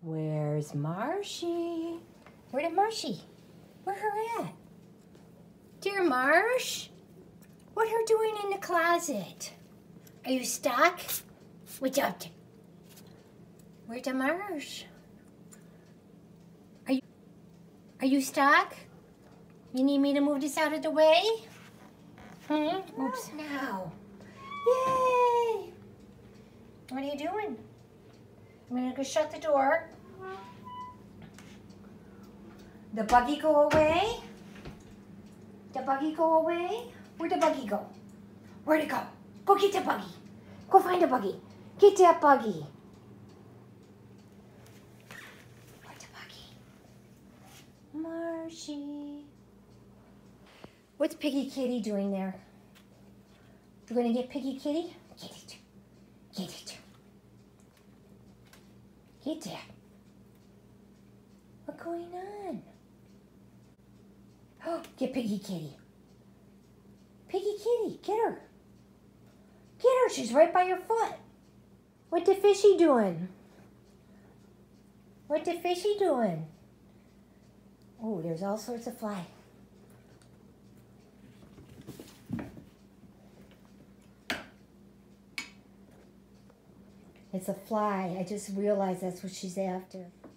Where's Marshie? Where did Marshie? Where her at? Dear Marsh, what her doing in the closet? Are you stuck? What's up? Where's the Marsh? Are you stuck? You need me to move this out of the way? Oops. No. Yay! What are you doing? I'm gonna go shut the door. The buggy go away? The buggy go away? Where'd the buggy go? Where'd it go? Go get the buggy. Go find the buggy. Get that buggy. Where's the buggy? Marshie. What's Piggy Kitty doing there? You gonna get Piggy Kitty? Get it. Get it. Get that. What's going on? Oh, get Piggy Kitty. Piggy Kitty, get her. Get her, she's right by your foot. What the fishy doing? What the fishy doing? Oh, there's all sorts of fly. It's a fly. I just realized that's what she's after.